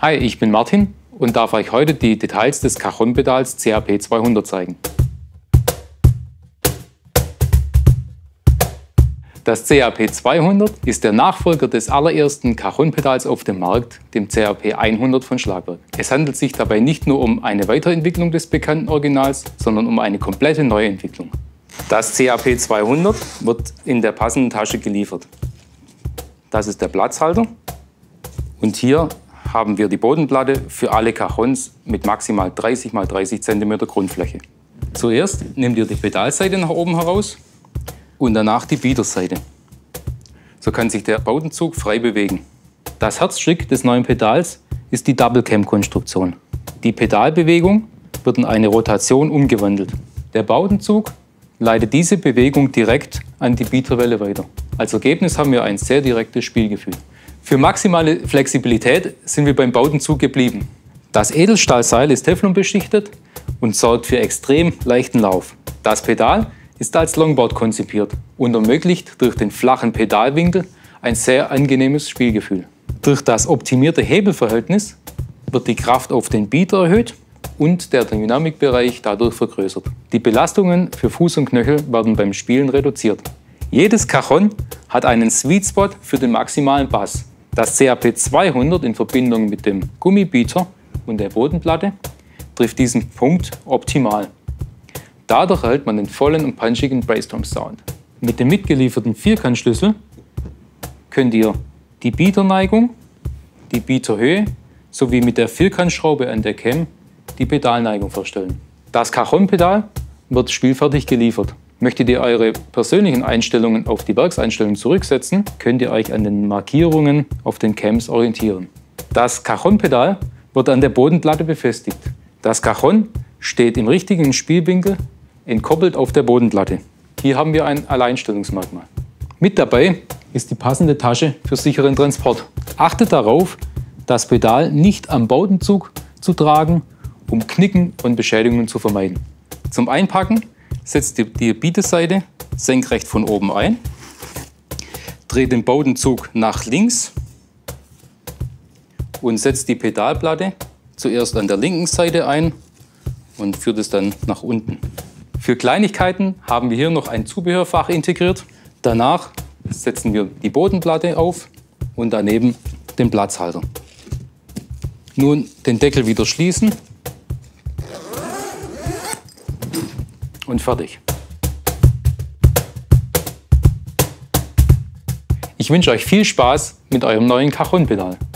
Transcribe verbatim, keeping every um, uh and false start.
Hi, ich bin Martin und darf euch heute die Details des Cajon-Pedals C A P zweihundert zeigen. Das C A P zweihundert ist der Nachfolger des allerersten Cajon-Pedals auf dem Markt, dem C A P hundert von Schlagwerk. Es handelt sich dabei nicht nur um eine Weiterentwicklung des bekannten Originals, sondern um eine komplette Neuentwicklung. Das C A P zweihundert wird in der passenden Tasche geliefert. Das ist der Platzhalter und hier haben wir die Bodenplatte für alle Cajons mit maximal dreißig mal dreißig Zentimeter Grundfläche. Zuerst nehmt ihr die Pedalseite nach oben heraus und danach die Bieterseite. So kann sich der Bowdenzug frei bewegen. Das Herzstück des neuen Pedals ist die Double Cam Konstruktion. Die Pedalbewegung wird in eine Rotation umgewandelt. Der Bowdenzug leitet diese Bewegung direkt an die Bieterwelle weiter. Als Ergebnis haben wir ein sehr direktes Spielgefühl. Für maximale Flexibilität sind wir beim Bowdenzug geblieben. Das Edelstahlseil ist Teflon beschichtet und sorgt für extrem leichten Lauf. Das Pedal ist als Longboard konzipiert und ermöglicht durch den flachen Pedalwinkel ein sehr angenehmes Spielgefühl. Durch das optimierte Hebelverhältnis wird die Kraft auf den Bieter erhöht und der Dynamikbereich dadurch vergrößert. Die Belastungen für Fuß und Knöchel werden beim Spielen reduziert. Jedes Cajon hat einen Sweet Spot für den maximalen Bass. Das C A P zweihundert in Verbindung mit dem Gummibieter und der Bodenplatte trifft diesen Punkt optimal. Dadurch erhält man den vollen und punchigen Bassdrum-Sound. Mit dem mitgelieferten Vierkantschlüssel könnt ihr die Bieterneigung, die Bieterhöhe sowie mit der Vierkantschraube an der Cam die Pedalneigung verstellen. Das Cajon-Pedal wird spielfertig geliefert. Möchtet ihr eure persönlichen Einstellungen auf die Werkseinstellungen zurücksetzen, könnt ihr euch an den Markierungen auf den Cams orientieren. Das Cajon-Pedal wird an der Bodenplatte befestigt. Das Cajon steht im richtigen Spielwinkel entkoppelt auf der Bodenplatte. Hier haben wir ein Alleinstellungsmerkmal. Mit dabei ist die passende Tasche für sicheren Transport. Achtet darauf, das Pedal nicht am Bowdenzug zu tragen, um Knicken und Beschädigungen zu vermeiden. Zum Einpacken setzt ihr die Bieterseite senkrecht von oben ein, dreht den Bowdenzug nach links und setzt die Pedalplatte zuerst an der linken Seite ein und führt es dann nach unten. Für Kleinigkeiten haben wir hier noch ein Zubehörfach integriert. Danach setzen wir die Bodenplatte auf und daneben den Platzhalter. Nun den Deckel wieder schließen und fertig. Ich wünsche euch viel Spaß mit eurem neuen Cajon-Pedal.